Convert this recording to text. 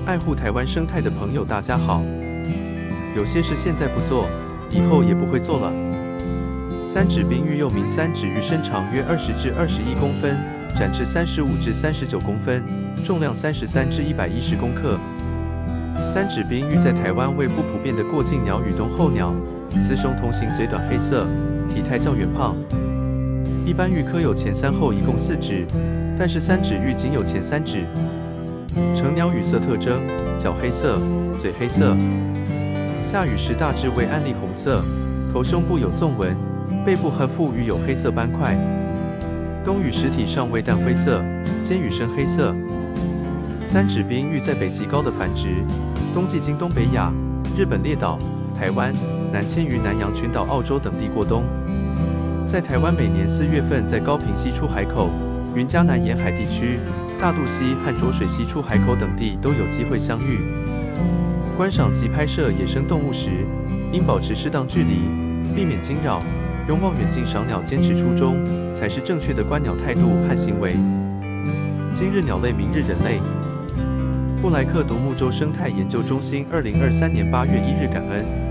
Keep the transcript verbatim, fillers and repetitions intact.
爱护台湾生态的朋友大家好，有些事现在不做，以后也不会做了。三趾滨鷸又名三趾鷸，身长约二十至二十一公分，展翅三十五至三十九公分，重量三十三至一百一十公克。三趾滨鷸在台湾为不普遍的过境鸟与冬候鸟，雌雄同型，嘴短黑色，体态较圆胖。一般鷸科有前三后一共四趾，但是三趾鷸仅有前三趾。成鸟羽色特征：脚黑色，嘴黑色。夏羽时大致为暗栗红色，头胸部有纵纹，背部和覆羽有黑色斑块。冬羽时体上为淡灰色，肩羽深黑色。三趾滨鷸在北极高地繁殖，冬季经东北亚、日本列岛、台湾、南迁于南洋群岛澳洲等地过冬。在台湾每年四月份在高屏溪出海口、云嘉南沿海地区、大肚溪和浊水溪出海口等地都有机会相遇。观赏及拍摄野生动物时，应保持适当距离，避免惊扰，用望远镜赏鸟坚持初衷，才是正确的观鸟态度和行为。今日鸟类，明日人类。布莱克独木舟生态研究中心二零二三年八月一日感恩。